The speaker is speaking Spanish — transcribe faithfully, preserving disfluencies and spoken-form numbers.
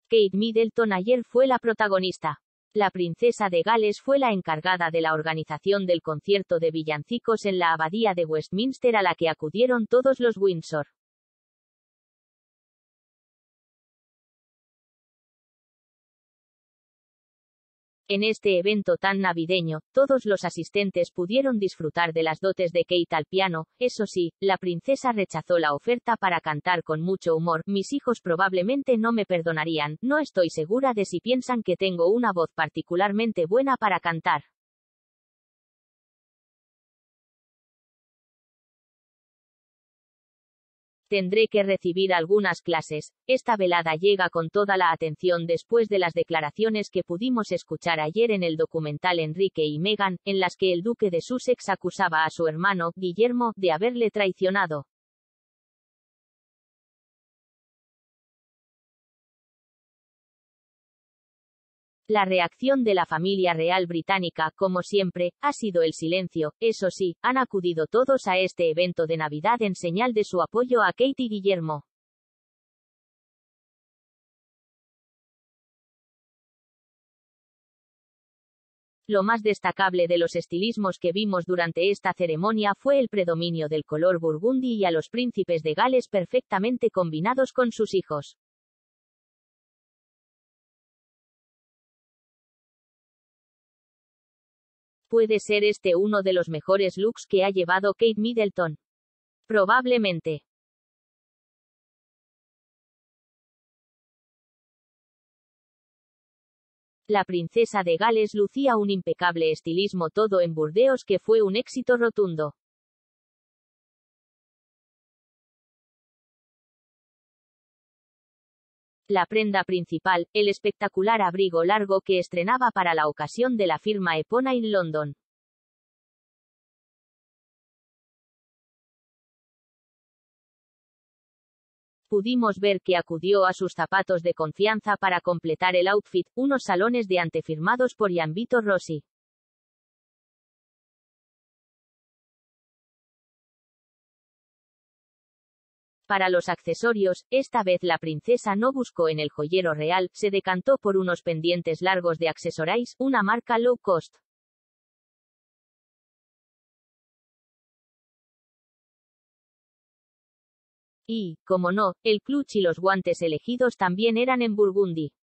Kate Middleton ayer fue la protagonista. La princesa de Gales fue la encargada de la organización del concierto de villancicos en la abadía de Westminster a la que acudieron todos los Windsor. En este evento tan navideño, todos los asistentes pudieron disfrutar de las dotes de Kate al piano. Eso sí, la princesa rechazó la oferta para cantar con mucho humor. Mis hijos probablemente no me perdonarían, no estoy segura de si piensan que tengo una voz particularmente buena para cantar. Tendré que recibir algunas clases. Esta velada llega con toda la atención después de las declaraciones que pudimos escuchar ayer en el documental Enrique y Meghan, en las que el duque de Sussex acusaba a su hermano, Guillermo, de haberle traicionado. La reacción de la familia real británica, como siempre, ha sido el silencio. Eso sí, han acudido todos a este evento de Navidad en señal de su apoyo a Kate y Guillermo. Lo más destacable de los estilismos que vimos durante esta ceremonia fue el predominio del color burgundy y a los príncipes de Gales perfectamente combinados con sus hijos. ¿Puede ser este uno de los mejores looks que ha llevado Kate Middleton? Probablemente. La princesa de Gales lucía un impecable estilismo todo en burdeos que fue un éxito rotundo. La prenda principal, el espectacular abrigo largo que estrenaba para la ocasión de la firma Epona in London. Pudimos ver que acudió a sus zapatos de confianza para completar el outfit, unos salones de ante firmados por Gianvito Rossi. Para los accesorios, esta vez la princesa no buscó en el joyero real, se decantó por unos pendientes largos de Accessorize, una marca low cost. Y, como no, el clutch y los guantes elegidos también eran en burgundy.